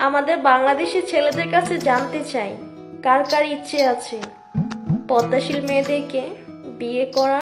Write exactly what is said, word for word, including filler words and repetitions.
আমাদের বাংলাদেশি ছেলেদের কাছে জানতে চাই কার কার ইচ্ছে আছে পদ্মাশীল মেয়েদেরকে বিয়ে করা।